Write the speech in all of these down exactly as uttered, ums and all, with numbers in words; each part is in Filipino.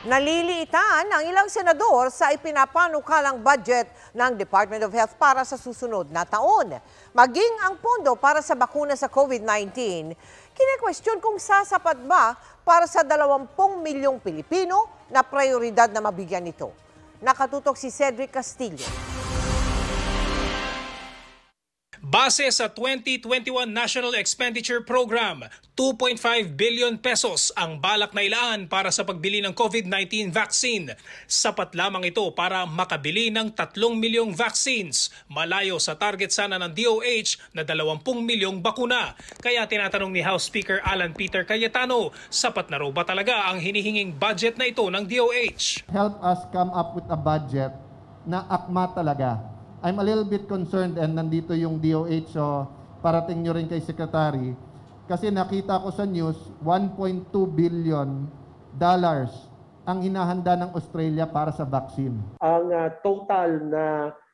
Naliliitan ang ilang senador sa ipinapanukalang budget ng Department of Health para sa susunod na taon. Maging ang pondo para sa bakuna sa COVID nineteen, kine-question kung sasapat ba para sa dalawampung milyong Pilipino na prioridad na mabigyan ito. Nakatutok si Cedric Castillo. Base sa twenty twenty-one National Expenditure Program, two point five billion pesos ang balak na ilaan para sa pagbili ng COVID nineteen vaccine. Sapat lamang ito para makabili ng tatlong milyong vaccines. Malayo sa target sana ng D O H na dalawampung milyong bakuna. Kaya tinatanong ni House Speaker Alan Peter Cayetano, sapat na raw ba talaga ang hinihinging budget na ito ng D O H? Help us come up with a budget na akma talaga. I'm a little bit concerned, and nandito yung D O H, so parating nyo rin kay Secretary, kasi nakita ko sa news, one point two billion dollars ang hinahanda ng Australia para sa vaccine. Ang uh, total na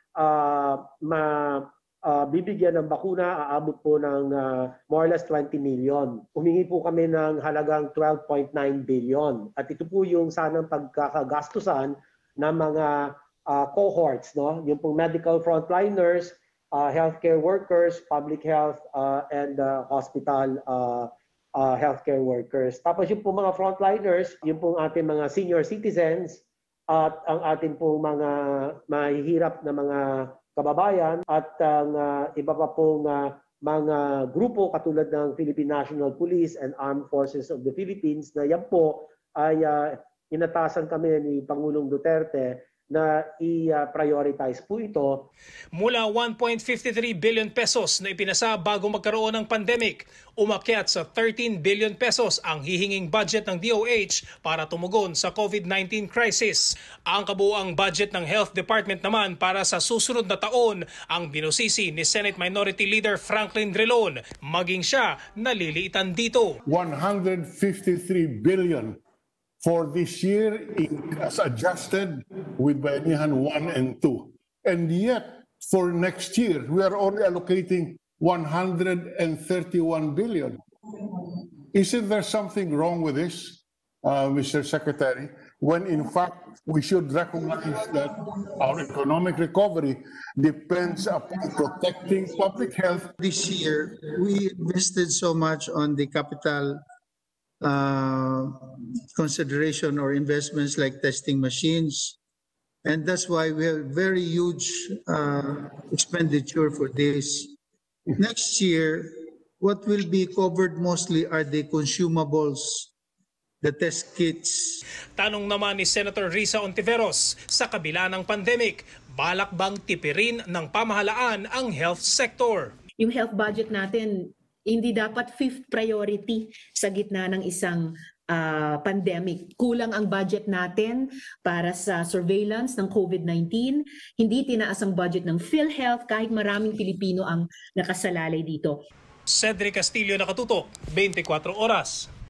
uh, ma, uh, bibigyan ng bakuna aabot po ng uh, more or less twenty million. Humingi po kami ng halagang twelve point nine billion. At ito po yung sanang pagkakagastusan ng mga Uh, cohorts, no? Yung pong medical frontliners, uh, healthcare workers, public health, uh, and uh, hospital uh, uh, healthcare workers. Tapos yung pong mga frontliners, yung pong ating mga senior citizens, at ang ating pong mga mahihirap na mga kababayan, at ang uh, iba pa pong uh, mga grupo katulad ng Philippine National Police and Armed Forces of the Philippines, na yan po ay uh, inatasan kami ni Pangulong Duterte na i-prioritize po ito. Mula one point five three billion pesos na ipinasa bago magkaroon ng pandemic, umakyat sa thirteen billion pesos ang hihinging budget ng D O H para tumugon sa COVID nineteen crisis. Ang kabuuang budget ng Health Department naman para sa susunod na taon ang binusisi ni Senate Minority Leader Franklin Drilon. Maging siya naliliitan dito. one hundred fifty-three billion for this year as adjusted with Bayanihan one and two. And yet, for next year, we are only allocating one hundred thirty-one billion. Isn't there something wrong with this, uh, Mister Secretary, when in fact we should recognize that our economic recovery depends upon protecting public health? This year, we invested so much on the capital Uh, consideration or investments like testing machines, and that's why we have very huge uh, expenditure for this. Next year, what will be covered mostly are the consumables, the test kits. Tanong naman ni Senator Risa Ontiveros, sa kabila ng pandemic, balak bang tipirin ng pamahalaan ang health sector? Yung health budget natin, hindi dapat fifth priority sa gitna ng isang uh, pandemic. Kulang ang budget natin para sa surveillance ng COVID nineteen. Hindi tinaas ang budget ng PhilHealth kahit maraming Pilipino ang nakasalalay dito. Cedric Castillo, nakatutok, twenty-four Oras.